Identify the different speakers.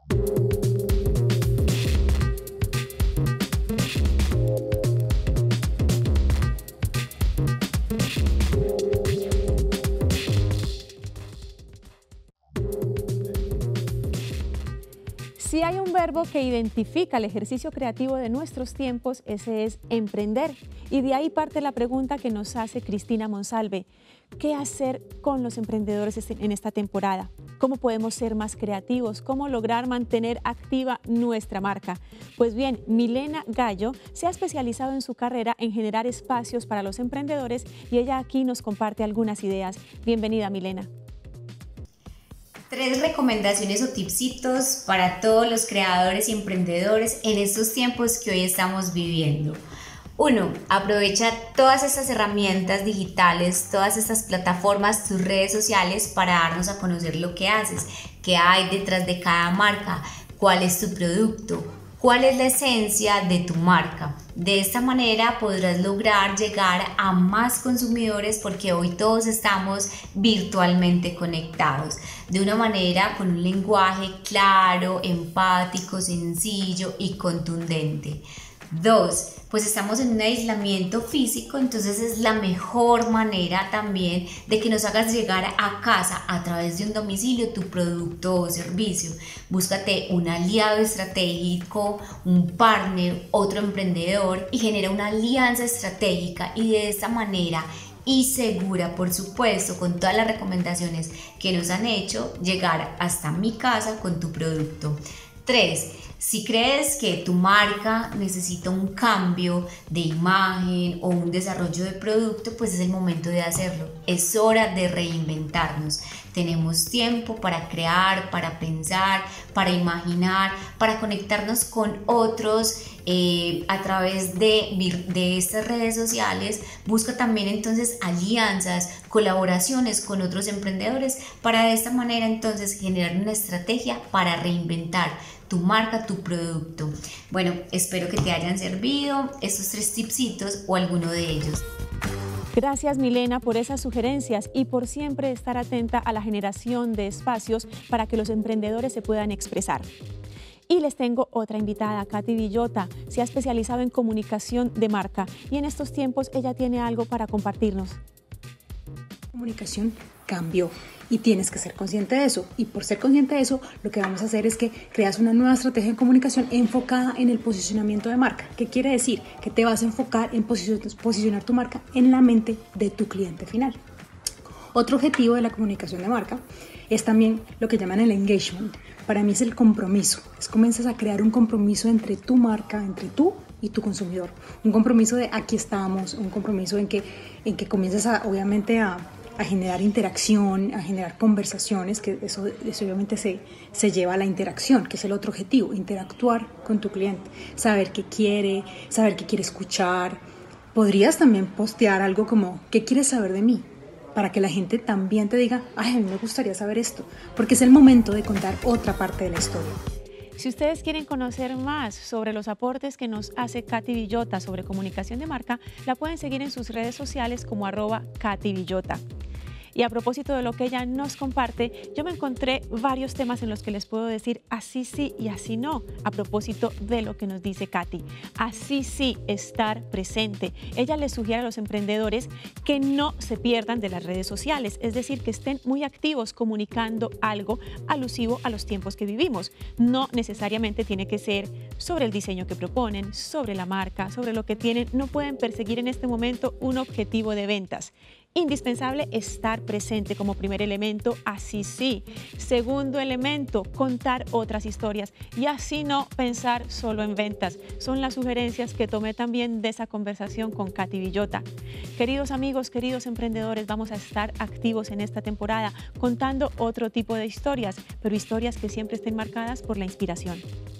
Speaker 1: Si hay un verbo que identifica el ejercicio creativo de nuestros tiempos, ese es emprender. Y de ahí parte la pregunta que nos hace Cristina Monsalve. ¿Qué hacer con los emprendedores en esta temporada? ¿Cómo podemos ser más creativos? ¿Cómo lograr mantener activa nuestra marca? Pues bien, Milena Gallo se ha especializado en su carrera en generar espacios para los emprendedores y ella aquí nos comparte algunas ideas. Bienvenida, Milena.
Speaker 2: 3 recomendaciones o tipsitos para todos los creadores y emprendedores en estos tiempos que hoy estamos viviendo. 1. Aprovecha todas estas herramientas digitales, todas estas plataformas, tus redes sociales para darnos a conocer lo que haces, qué hay detrás de cada marca, cuál es tu producto, cuál es la esencia de tu marca. De esta manera podrás lograr llegar a más consumidores porque hoy todos estamos virtualmente conectados de una manera con un lenguaje claro, empático, sencillo y contundente. 2. Pues estamos en un aislamiento físico, entonces es la mejor manera también de que nos hagas llegar a casa a través de un domicilio tu producto o servicio. Búscate un aliado estratégico, un partner, otro emprendedor y genera una alianza estratégica y de esta manera y segura, por supuesto, con todas las recomendaciones que nos han hecho, llegar hasta mi casa con tu producto. 3. Si crees que tu marca necesita un cambio de imagen o un desarrollo de producto, pues es el momento de hacerlo. Es hora de reinventarnos. Tenemos tiempo para crear, para pensar, para imaginar, para conectarnos con otros a través de estas redes sociales. Busca también entonces alianzas, colaboraciones con otros emprendedores para de esta manera entonces generar una estrategia para reinventar tu marca, tu producto. Bueno, espero que te hayan servido estos 3 tipsitos o alguno de ellos.
Speaker 1: Gracias, Milena, por esas sugerencias y por siempre estar atenta a la generación de espacios para que los emprendedores se puedan expresar. Y les tengo otra invitada, Katy Villota. Se ha especializado en comunicación de marca y en estos tiempos ella tiene algo para compartirnos.
Speaker 3: La comunicación cambió y tienes que ser consciente de eso. Y por ser consciente de eso, lo que vamos a hacer es que creas una nueva estrategia de comunicación enfocada en el posicionamiento de marca. ¿Qué quiere decir? Que te vas a enfocar en posicionar tu marca en la mente de tu cliente final. Otro objetivo de la comunicación de marca es también lo que llaman el engagement. Para mí es el compromiso. Comienzas a crear un compromiso entre tu marca, entre tú y tu consumidor. Un compromiso de aquí estamos, un compromiso en que comienzas obviamente a generar interacción, a generar conversaciones, que eso obviamente se lleva a la interacción, que es el otro objetivo, interactuar con tu cliente, saber qué quiere escuchar. Podrías también postear algo como, ¿qué quieres saber de mí? Para que la gente también te diga, ay, a mí me gustaría saber esto, porque es el momento de contar otra parte de la historia.
Speaker 1: Si ustedes quieren conocer más sobre los aportes que nos hace Katy Villota sobre comunicación de marca, la pueden seguir en sus redes sociales como @KatyVillota. Y a propósito de lo que ella nos comparte, yo me encontré varios temas en los que les puedo decir así sí y así no, a propósito de lo que nos dice Katy. Así sí, estar presente. Ella les sugiere a los emprendedores que no se pierdan de las redes sociales, es decir, que estén muy activos comunicando algo alusivo a los tiempos que vivimos. No necesariamente tiene que ser sobre el diseño que proponen, sobre la marca, sobre lo que tienen. No pueden perseguir en este momento un objetivo de ventas. Indispensable estar presente como primer elemento, así sí. Segundo elemento, contar otras historias y así no pensar solo en ventas. Son las sugerencias que tomé también de esa conversación con Katy Villota. Queridos amigos, queridos emprendedores, vamos a estar activos en esta temporada contando otro tipo de historias, pero historias que siempre estén marcadas por la inspiración.